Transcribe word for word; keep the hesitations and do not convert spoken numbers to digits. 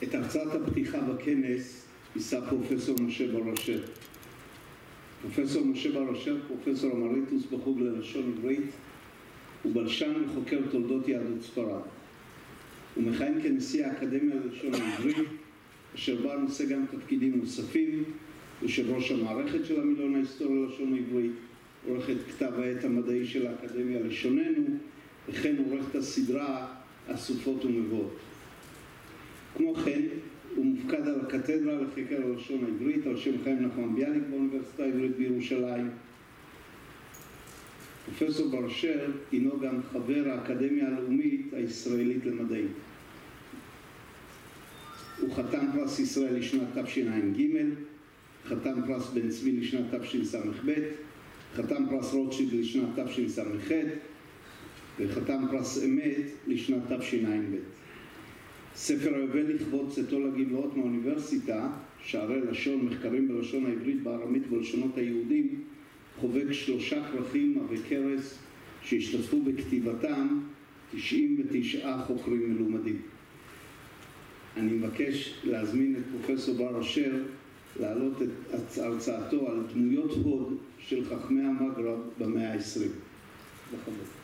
את הרצאת הפתיחה בכנס יישא פרופסור משה בר אשר. פרופסור משה בר אשר, פרופסור אמריטוס בחוג ללשון עברית, הוא בלשן וחוקר תולדות יהדות ספרד. הוא מכהן כנשיא האקדמיה ללשון העברית, אשר בה נושא גם תפקידים נוספים, יושב ראש המערכת של המילון ההיסטורי ללשון העברית, עורך את כתב העת המדעי של האקדמיה לשוננו, וכן עורך את הסדרה אסופות ומבואות. כמו כן, הוא מופקד על הקתדרה לחקר הלשון העברית, על שם חיים נחמן ביאליק באוניברסיטה העברית בירושלים. פרופסור בר אשר הינו גם חבר האקדמיה הלאומית הישראלית למדעים. הוא חתם פרס ישראל לשנת תשע"ג, חתם פרס בן צבי לשנת תשס"ב, חתם פרס רוטשילד לשנת תשס"ח, וחתם פרס אמת לשנת תשע"ב. ספר היובל לכבוד צאתו לגמלאות מהאוניברסיטה, שערי לשון, מחקרים בלשון העברית, בארמית ובלשונות היהודים, חובק שלושה כרכים עבי כרס שהשתתפו בכתיבתם תשעים ותשעה חוקרים מלומדים. אני מבקש להזמין את פרופסור בר אשר להעלות את הרצאתו על דמויות הוד של חכמי המגרב במאה העשרים. בכבוד.